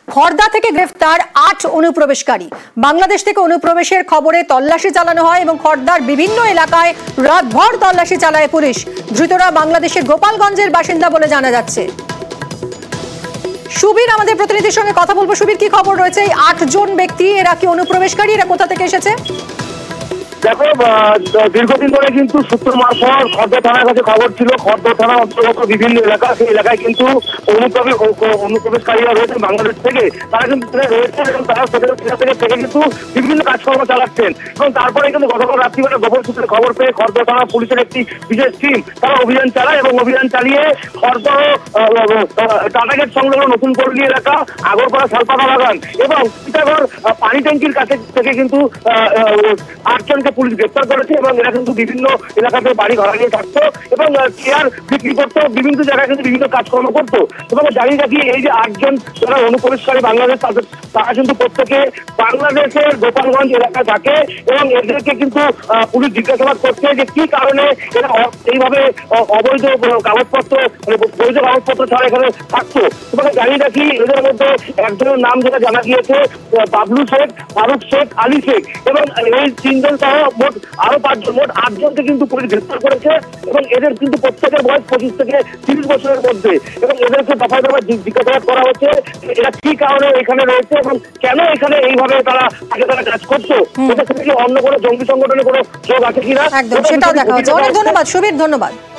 খড়দা থেকে গ্রেফতার ৮ অনুপ্রবেশকারী। বাংলাদেশ থেকে অনুপ্রবেশের খবরে তল্লাশি চালানো হয় এবং খড়দার বিভিন্ন এলাকায় রাতভর তল্লাশি চালায় পুলিশ। ধৃতরা বাংলাদেশের গোপালগঞ্জের বাসিন্দা বলে জানা যাচ্ছে। সুবীর আমাদের প্রতিনিধির সঙ্গে কথা বলবো। সুবীর, কি খবর রয়েছে? এই ৮ জন ব্যক্তি, এরা কি অনুপ্রবেশকারী? এরা কোথা থেকে এসেছে? দেখো, দীর্ঘদিন ধরে কিন্তু সূত্র মারফত খড়দা থানার কাছে খবর ছিল। খড়দা থানা অন্তর্গত বিভিন্ন এলাকা, সেই এলাকায় কিন্তু অনুপ্রবেশকারীরা রয়েছে বাংলাদেশ থেকে। তারা কিন্তু রয়েছে এবং তারা থেকে কিন্তু বিভিন্ন কাজকর্ম চালাচ্ছেন। এবং তারপরে কিন্তু গতকাল রাত্রিবেলা গোপন সূত্রে খবর পেয়ে খড়দা থানা পুলিশের একটি বিশেষ টিম তারা অভিযান চালায় এবং অভিযান চালিয়ে খড়দা টাটাগেট সংলগ্ন নতুন পল্লী এলাকা, আগরপাড়া শালপাতা বাগান এবং সীতাগড় পানি ট্যাঙ্কির কাছে থেকে কিন্তু ৮ জনকে পুলিশ গ্রেপ্তার করেছে। এবং এরা কিন্তু বিভিন্ন এলাকাতে বাড়ি ভাড়া নিয়ে থাকতো এবং চেয়ার বিক্রি করতো, বিভিন্ন জায়গায় কিন্তু বিভিন্ন কাজকর্ম করতো। এবং জানিয়ে রাখি, এই যে ৮ জন যারা অনুপ্রবেশকারী বাংলাদেশ, তারা কিন্তু প্রত্যেকে বাংলাদেশের গোপালগঞ্জ এলাকায় থাকে এবং এদেরকে কিন্তু পুলিশ জিজ্ঞাসাবাদ করছে যে কি কারণে এরা এইভাবে অবৈধ কাগজপত্র, বৈধ কাগজপত্র ছাড়া এখানে থাকতো। তোমাকে জানিয়ে রাখি, এদের মধ্যে একজনের নাম যেটা জানা গিয়েছে বাবলু শেখ, ফারুক শেখ, আলী শেখ এবং এই ৩ জন সহ মোট আরো ৫ জন, মোট ৮ জনকে কিন্তু পুলিশ গ্রেপ্তার করেছে। এবং এদের কিন্তু প্রত্যেকের বয়স ২৫ থেকে ৩০ বছরের মধ্যে। এবং এদেরকে দফায় দফায় জিজ্ঞাসাবাদ করা হচ্ছে এরা কি কারণে এখানে রয়েছে এবং কেন এখানে এইভাবে তারা কাজ করতো, এটা থেকে অন্য কোনো জঙ্গি সংগঠনের কোনো যোগ আছে কিনা। একদম, সেটাও দেখা হচ্ছে। অনেক ধন্যবাদ সুবীর, ধন্যবাদ।